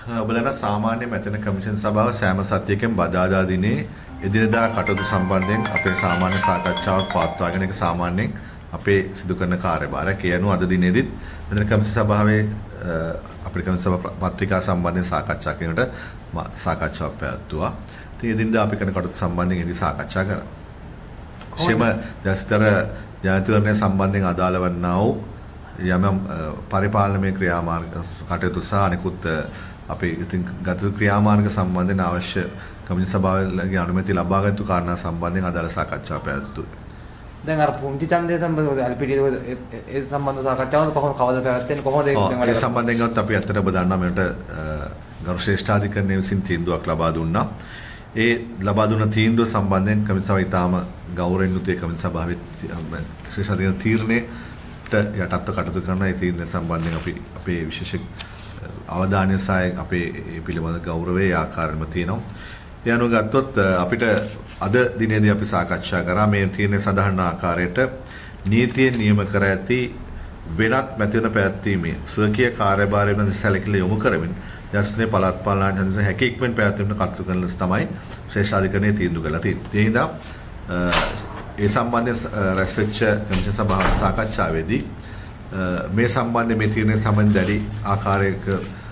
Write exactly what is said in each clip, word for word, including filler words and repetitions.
ඔබලන සාමාන්‍ය මැතිවරණ කමිෂන් සභාව සෑම සතියකින් බදාදා දිනේ එදිනෙදා කටයුතු සම්බන්ධයෙන් අපේ සාමාන්‍ය සාකච්ඡාවක් පවත්වාගෙන ඒක සාමාන්‍යයෙන් අපේ සිදු කරන කාර්යභාරයක්. ඒ අනුව අද දිනේදීත් මැතිවරණ කමිෂන් සභාවේ අපේ කමිෂන් සභා පත්‍රිකා සම්බන්ධයෙන් සාකච්ඡා කරනකොට සාකච්ඡාවක් පැවැත්වුවා. ඉතින් එදිනෙදා අපි කරන කටයුතු සම්බන්ධයෙන් එදි සාකච්ඡා කරා. ශිම දැස්තර ජනතිවරණය සම්බන්ධයෙන් අදාළ වන්නා වූ යම් පරිපාලනමය ක්‍රියාමාර්ග කටයුතු සහ අනිකුත් අපි ඉතින් ගත ක්‍රියාමාර්ග සම්බන්ධයෙන් අවශ්‍ය කමිෂන් සභාවලගේ අනුමැතිය ලබාගත් යුතු කාරණා සම්බන්ධයෙන් අදාළ සාකච්ඡාවක් පැවැත්වුවා. දැන් අර පුංචි ඡන්දය සම්බන්ධව අල්පිටියේ ඒ සම්බන්ධ සාකච්ඡාවද කොහොමද කවද පැවැත්වෙන්නේ කොහොමද ඒක ඒ සම්බන්ධයෙන් ගත්තොත් අපි ඇත්තට ඔබ දන්නා මේකට ගරු ශ්‍රේෂ්ඨාධිකරණය විසින් තීන්දුවක් ලබා දුන්නා. ඒ ලබා දුන්න තීන්දුව සම්බන්ධයෙන් කමිෂන් සභාව ඉතාම ගෞරවයෙන් යුතුව කමිෂන් සභාවේ ශ්‍රේෂ්ඨාධිකරණ තීරණයට යටත්ව කටයුතු කරන ඒ තීරණ සම්බන්ධයෙන් අපි අපේ විශේෂ අවධානය සහ අපේ පිළිබඳ ගෞරවය ආකාරයෙන්ම තියෙනවා. ඒ අනුව ගත්තොත් අපිට අද දිනේදී අපි සාකච්ඡා කරා මේ තීරණය සඳහන් ආකාරයට නීතියෙන් නියම කර ඇති වෙනත් මැතිවරණ පැවැත්වීමේ ස්වකීය කාර්යභාරය වෙන සැලකිලි යොමු කරමින් දැස්නේ පළාත් පාලන ආයතන හැකි ඉක්මන් පැවැත්වීමට කටයුතු කරන ලෙස තමයි ශ්‍රේෂ්ඨාධිකරණයේ තීන්දුව කළා තියෙන්නේ. ඒ හින්දා ඒ සම්බන්ධයෙන් රැස් වෙච්ච කමිෂන් සභාව සාකච්ඡාවේදී මේ සම්බන්ධයෙන් මේ තීරණය සම්බන්ධ දැඩි ආකාරයක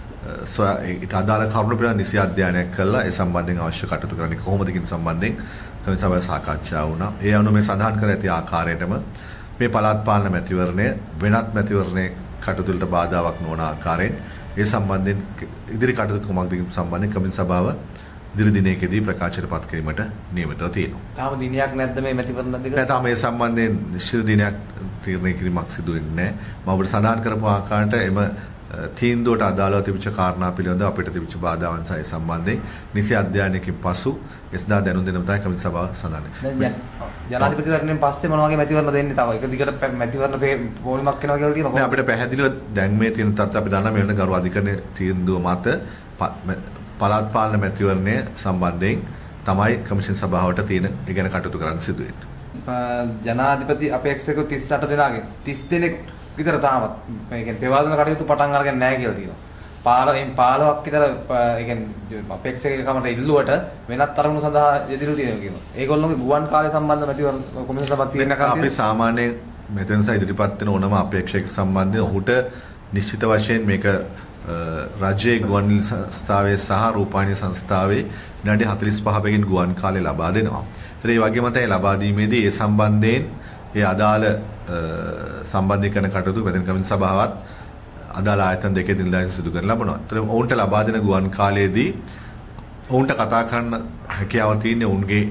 ඊට අදාළ කරුණු පිළිබඳ නිසි අධ්‍යයනයක් කළා. ඒ සම්බන්ධයෙන් අවශ්‍ය කටයුතු කරන්නේ කොහොමද කියන සම්බන්ධයෙන් කමිෂන් සභාවේ සාකච්ඡා වුණා. ඒ අනුව මේ සඳහන් කර ඇති ආකාරයටම මේ පළාත් පාලන මැතිවරණය වෙනත් මැතිවරණයේ කටයුතු වලට බාධාවක් නොවන ආකාරයෙන් ඒ සම්බන්ධයෙන් ඉදිරි කටයුතු කොමක්ද කියන සම්බන්ධයෙන් කමිෂන් සභාව ඉදිරි දිනයකදී ප්‍රකාශයට පත් කිරීමට නියමිතව තියෙනවා. තාම දිනයක් නැද්ද මේ මැතිවරණ දෙක? නෑ තාම මේ සම්බන්ධයෙන් නිශ්චිත දිනයක් තීරණය කිරීමක් සිදු වෙන්නේ නැහැ. මම ඔබට සඳහන් කරපු ආකාරයට එම තීන්දුවට අදාළව තිබිච්ච කාරණා පිළිබඳව අපිට තිබිච්ච බාධාවන් සහ ඒ සම්බන්ධයෙන් නිසි අධ්‍යයනයකින් පසු එස්දා දැනුම් දෙන තමයි කමිටු සභාව සඳහන්. දැන් ජනාධිපතිවරණයෙන් පස්සේ මොන වගේ මැතිවරණ දෙන්නේ තව? එක දිගට මැතිවරණ පොලිමක් වෙනවා කියලා තියෙනවා. නෑ අපිට පැහැදිලිව දැන් මේ තියෙන තත්ත්වය අපි දන්නා මේ වෙන ගරු අධිකරණ තීන්දුව මත පළාත් පාලන මැතිවරණය සම්බන්ධයෙන් තමයි කමිෂන් සභාවට තියෙන ඉගෙන කටයුතු කරන්න සිදු වෙන්නේ. ජනාධිපති අපේක්ෂකව තිස් අට දෙනාගෙන් තිස් දෙනෙක් විතර තාමත් මේ කියන්නේ පෙවාදන කටයුතු පටන් අරගෙන නැහැ කියලා තියෙනවා. පාලෙන් පහළොවක් විතර ඒ කියන්නේ අපේක්ෂකකමට ඉල්ලුවට වෙනත් තරමුණු සඳහා යෙදිරු තියෙනවා කියනවා. ඒගොල්ලෝගේ ගුවන් කාලය සම්බන්ධ මැතිවරණ කොමිෂන් සභාවක් තියෙන කාලේ අපි සාමාන්‍යයෙන් මෙතන සහ ඉදිරිපත් වෙන ඕනම අපේක්ෂක සම්බන්ධයෙන් ඔහුට නිශ්චිත වශයෙන් මේක රාජ්‍යයේ ගුවන් සංස්ථාවේ සහ රූපවාහිනී සංස්ථාවේ විනාඩි හතළිස් පහ බැගින් ගුවන් කාලය ලබා දෙනවා. ඒ වගේම තමයි ලබා දීමේදී ඒ සම්බන්ධයෙන් ඒ අදාළ සම්බන්ධීකරණ කටයුතු මෙතන කමිෂන් සභාවත් අදාළ ආයතන දෙකේ නිලධාරීන් සිදු කරන ලබනවා. ඒතර ඔවුන්ට ලබා දෙන ගුවන් කාලයේදී ඔවුන්ට කතා කරන්න හැකියාව තියෙන්නේ ඔවුන්ගේ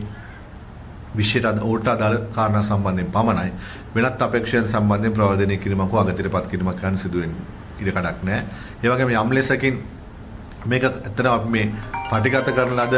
විශේෂ ඔවුන්ට අදාළ කාරණා සම්බන්ධයෙන් පමණයි. වෙනත් අපේක්ෂයන් සම්බන්ධයෙන් ප්‍රවර්ධනය කිරීමක් හෝ අගතිරපත් කිරීමක් කරන්න සිදු වෙන්නේ ඉඩ කඩක් නැහැ. ඒ වගේම යම් ලෙසකින් මේක ඇත්තටම අපි මේ පටිගත කරන ලද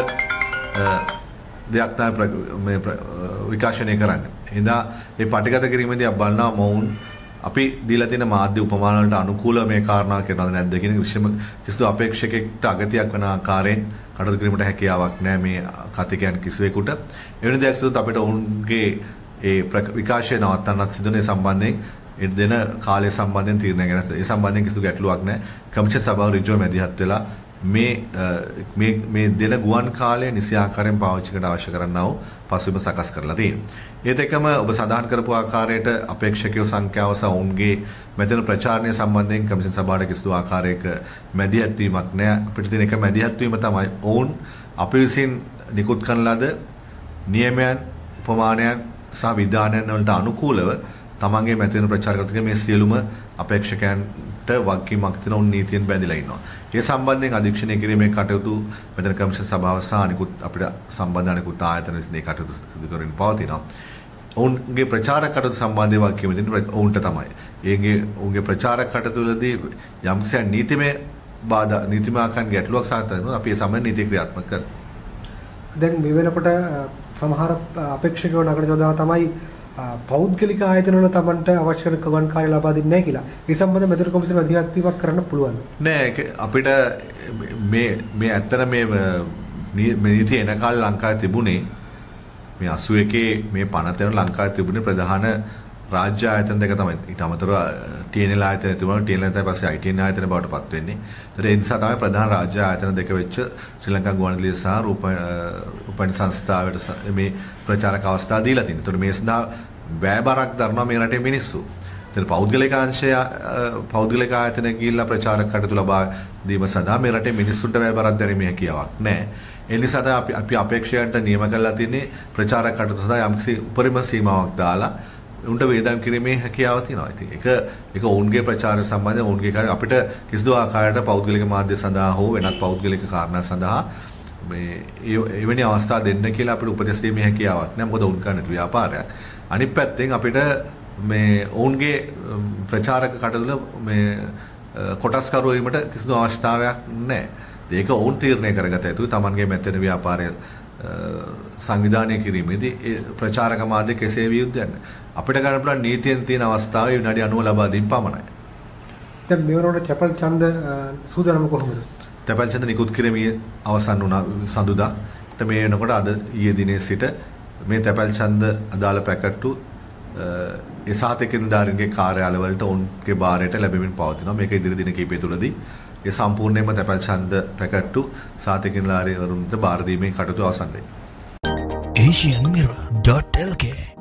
දෙයක් තමයි මේ විකාශනය කරන්නේ. එදා මේ පටිගත කිරීමේදී අපි බලනවා මොවුන් අපි දීලා තියෙන මාධ්‍ය උපමාන වලට අනුකූලව මේ කාරණා කරනවද නැද්ද කියන විශේෂම කිසිදු අපේක්ෂකෙක්ට අගතියක් වන ආකාරයෙන් කටයුතු කිරීමට හැකියාවක් නැහැ මේ කතිකයන් කිසිවෙකුට. එවැනි දෙයක් සිදුත් අපිට ඔවුන්ගේ ඒ විකාශය නවත්තන්නත් සිදුනේ සම්බන්ධයෙන් ඒ දෙන කාලය සම්බන්ධයෙන් තීරණය ගැන ඒ සම්බන්ධයෙන් කිසිදු ගැටලුවක් නැහැ. කමිෂන් සභාව ඍජුව මැදිහත් වෙලා මේ මේ මේ දෙන ගුවන් කාලය නිසි ආකාරයෙන් පාවිච්චි කරන්න අවශ්‍ය කරන්නා වූ පසුබිම සකස් කරලා තියෙනවා. ඒත් එකම ඔබ සඳහන් කරපු ආකාරයට අපේක්ෂකයෝ සංඛ්‍යාව සහ ඔවුන්ගේ මෙතන ප්‍රචාරණය සම්බන්ධයෙන් කමිෂන් සභාවට කිසිදු ආකාරයක මැදිහත් වීමක් නැහැ. අපිට තියෙන එක මැදිහත් වීම තමයි ඔවුන් අපි විසින් නිකුත් කරන ලද නියමයන් උපමානයන් සහ විධානයන් වලට අනුකූලව තමන්ගේ මැතිවරණ ප්‍රචාර කරන මේ සියලුම අපේක්ෂකයන්ට වගකීමක් තියෙන උන් නීතියෙන් බැඳිලා ඉන්නවා. ඒ සම්බන්ධයෙන් අධීක්ෂණය කිරීමේ කටයුතු මෙතන කමිෂන් සභාව සහ අනිකුත් අපිට සම්බන්ධ අනිකුත් ආයතන විසින් මේ කටයුතු සිදු කරමින් පවතිනවා. ඔවුන්ගේ ප්‍රචාරක කටයුතු සම්බන්ධව වගකීම දෙන්නේ ඔවුන්ට තමයි. ඒගේ ඔවුන්ගේ ප්‍රචාරක කටයුතුවලදී යම් කිසි නීතිමය බාධා නීතිමය ආකාරයෙන් ගැටලුවක් සාකච්ඡා කරනවා. අපි ඒ සම්බන්ධ නීති ක්‍රියාත්මක කරනවා. දැන් මේ වෙනකොට සමහර අපේක්ෂකයෝ නගර යොදා තමයි පෞද්ගලික ආයතන වල තමන්ට අවශ්‍ය කරන ගුවන් කාර්ය ලබා දෙන්නේ නැහැ කියලා. ඒ සම්බන්ධව මෙතන කොමිසම අධ්‍යක්ෂ වීමක් කරන්න පුළුවන්. නෑ අපිට මේ මේ ඇත්තට මේ මේ නීතිය එන කාලේ ලංකාවේ තිබුණේ මේ අසූ එකේ මේ පනත වෙන ලංකාවේ තිබුණේ ප්‍රධාන රාජ්‍ය ආයතන දෙක තමයි. ඊට අමතරව ටී එන් එල් ආයතනය තිබුණා. ටී එන් එල් ආයතනය පස්සේ ආයි ටී එන් ආයතනය බවට පත් වෙන්නේ. ඒතර ඒ නිසා තමයි ප්‍රධාන රාජ්‍ය ආයතන දෙක වෙච්ච ශ්‍රී ලංකා ගුවන්විදුලිය සහ රූපවාහිනී සංස්ථාවට මේ ප්‍රචාරක අවස්ථා දීලා තියෙනවා. ඒතර මේ සඳහා වැය බරක් දරනවා මේ රටේ මිනිස්සු. ඒතර පෞද්ගලික අංශය පෞද්ගලික ආයතන ගිහිල්ලා ප්‍රචාරක කටයුතු ලබා දීම සඳහා මේ රටේ මිනිස්සුන්ට වැය බරක් දැරීමේ හැකියාවක් නැහැ. ඒ නිසා තමයි අපි අපි අපේක්ෂකයන්ට නියම කරලා තියෙන්නේ ප්‍රචාරක කටයුතු සඳහා යම්කිසි උපරිම සීමාවක් දාලා උන්ට වේදම් කිරීමේ හැකියාව තියෙනවා. ඉතින් ඒක ඒක ඔවුන්ගේ ප්‍රචාරය සම්බන්ධයෙන් ඔවුන්ගේ කාර්ය අපිට කිසිදු ආකාරයකට පෞද්ගලික මාධ්‍ය සඳහා හෝ වෙනත් පෞද්ගලික කාරණා සඳහා මේ එවැනි අවස්ථා දෙන්න කියලා අපිට උපදෙස් දීමේ හැකියාවක් නැහැ. මොකද ඔවුන් කරන ව්‍යාපාරයක්. අනිත් පැත්තෙන් අපිට මේ ඔවුන්ගේ ප්‍රචාරක කටයුතු මේ කොටස්කරු වීමට කිසිදු අවශ්‍යතාවයක් නැහැ. ඒක ඔවුන් තීරණය කරගත යුතුයි. Tamanගේ මෙතන ව්‍යාපාරය සංවිධානය කිරීමේදී ඒ ප්‍රචාරක මාධ්‍ය කෙසේ විය යුතුද යන්නේ. අපිට ගන්න පුළුවන් නීතියෙන් තියෙන අවස්ථාවේ විනාඩි අනූව ලබා දීම පමණයි. දැන් මෙවරට චපල් ඡන්ද සූදානම කොහොමද? චපල් ඡන්ද නිකුත් කිරීමේ අවසන් වුණා සඳුදා. මේ වෙනකොට අද ඊයේ දිනේ සිට මේ චපල් ඡන්ද අදාළ පැකට්ටු ඒ සාතික නිලධාරීන්ගේ කාර්යාලවලට ඔවුන්ගේ බාරයට ලැබෙමින් පවතිනවා. මේක ඉදිරි දින කිහිපය තුළදී ඒ සම්පූර්ණයෙන්ම චපල් ඡන්ද පැකට්ටු සාතික නිලධාරීවරුන්ට බාර දීමේ කටයුතු අවසන් වෙයි. asian mirror dot l k